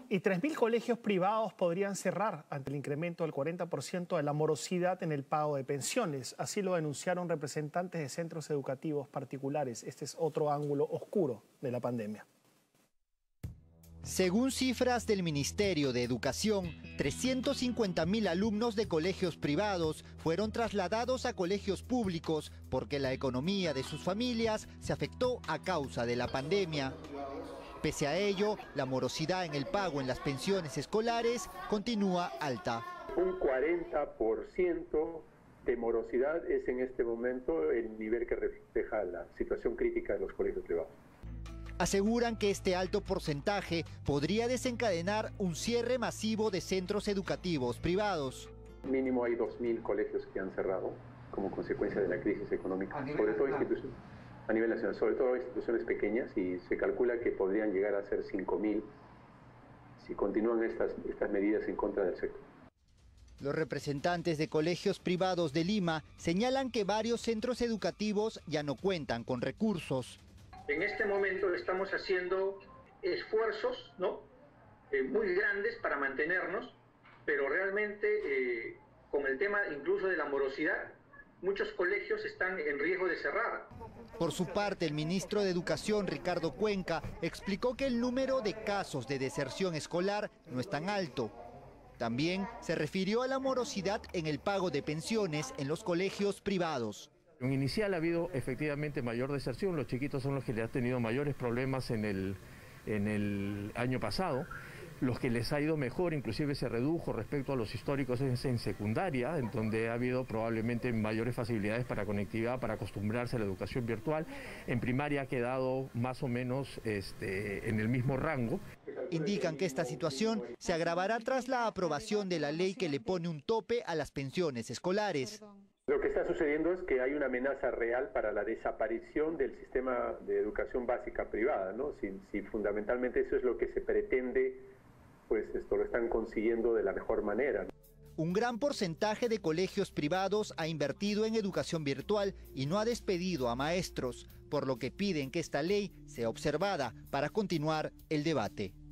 Y 3.000 colegios privados podrían cerrar ante el incremento del 40% de la morosidad en el pago de pensiones. Así lo denunciaron representantes de centros educativos particulares. Este es otro ángulo oscuro de la pandemia. Según cifras del Ministerio de Educación, 350.000 alumnos de colegios privados fueron trasladados a colegios públicos porque la economía de sus familias se afectó a causa de la pandemia. Pese a ello, la morosidad en el pago en las pensiones escolares continúa alta. Un 40% de morosidad es en este momento el nivel que refleja la situación crítica de los colegios privados. Aseguran que este alto porcentaje podría desencadenar un cierre masivo de centros educativos privados. Mínimo hay 2.000 colegios que han cerrado como consecuencia de la crisis económica, sobre todo a nivel nacional, sobre todo instituciones pequeñas, y se calcula que podrían llegar a ser 5.000 si continúan estas medidas en contra del sector. Los representantes de colegios privados de Lima señalan que varios centros educativos ya no cuentan con recursos. En este momento estamos haciendo esfuerzos, muy grandes para mantenernos, pero realmente con el tema incluso de la morosidad, muchos colegios están en riesgo de cerrar. Por su parte, el ministro de Educación, Ricardo Cuenca, explicó que el número de casos de deserción escolar no es tan alto. También se refirió a la morosidad en el pago de pensiones en los colegios privados. En inicial ha habido efectivamente mayor deserción, los chiquitos son los que le han tenido mayores problemas en el año pasado. Los que les ha ido mejor, inclusive se redujo respecto a los históricos, es en secundaria, en donde ha habido probablemente mayores facilidades para conectividad, para acostumbrarse a la educación virtual. En primaria ha quedado más o menos en el mismo rango. Indican que esta situación se agravará tras la aprobación de la ley que le pone un tope a las pensiones escolares. Lo que está sucediendo es que hay una amenaza real para la desaparición del sistema de educación básica privada, ¿no? Si fundamentalmente eso es lo que se pretende, pues esto lo están consiguiendo de la mejor manera. Un gran porcentaje de colegios privados ha invertido en educación virtual y no ha despedido a maestros, por lo que piden que esta ley sea observada para continuar el debate.